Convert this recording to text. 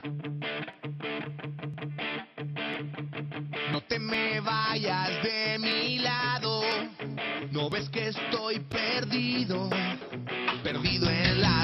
No te me vayas de mi lado, no ves que estoy perdido, perdido en la